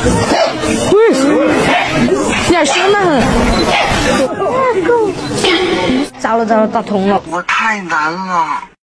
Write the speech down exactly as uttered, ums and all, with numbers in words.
喂，有点凶得很。糟了糟了，打通了。 我太难了。